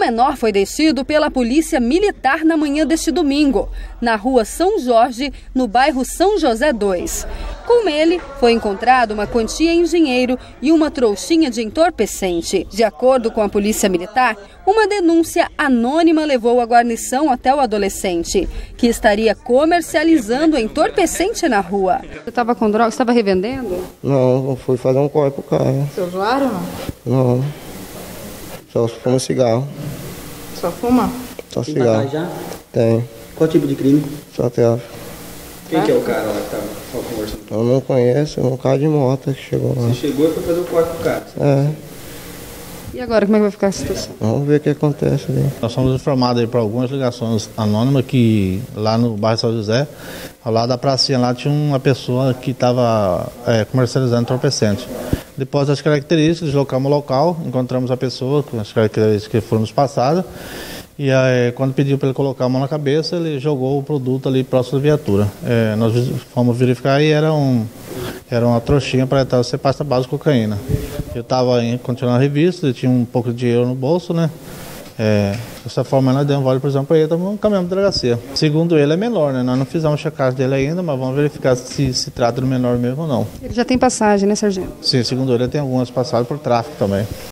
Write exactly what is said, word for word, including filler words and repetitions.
menor foi detido pela Polícia Militar na manhã deste domingo, na rua São Jorge, no bairro São José dois. Com ele, foi encontrado uma quantia em dinheiro e uma trouxinha de entorpecente. De acordo com a Polícia Militar, uma denúncia anônima levou a guarnição até o adolescente, que estaria comercializando entorpecente na rua. Você estava com droga? Você estava revendendo? Não, eu fui fazer um corre pro carro. Você é usuário ou não? Não. Só fuma cigarro. Só fuma? Só cigarro. Tem já? Tem. Qual tipo de crime? Só tráfico. Quem que é o cara lá que tava só conversando? Eu não conheço, é um cara de moto que chegou lá. Você chegou e foi fazer o corte pro cara? É. E agora, como é que vai ficar a situação? Vamos ver o que acontece ali. Nós somos informados aí por algumas ligações anônimas que lá no bairro São José, ao lado da pracinha lá, tinha uma pessoa que estava é, comercializando entorpecente. Depois das características, deslocamos o local, encontramos a pessoa com as características que foram nos passadas. E aí, quando pediu para ele colocar a mão na cabeça, ele jogou o produto ali próximo da viatura. É, nós fomos verificar e era, um, era uma trouxinha para ser pasta base de cocaína. Eu estava continuando a revista, eu tinha um pouco de dinheiro no bolso, né? É, dessa forma, nós demos vale, por exemplo, para ele, estamos caminhando para a delegacia. Segundo ele, é menor, né? Nós não fizemos checagem dele ainda, mas vamos verificar se se trata do menor mesmo ou não. Ele já tem passagem, né, sargento? Sim, segundo ele, tem algumas passagens por tráfico também.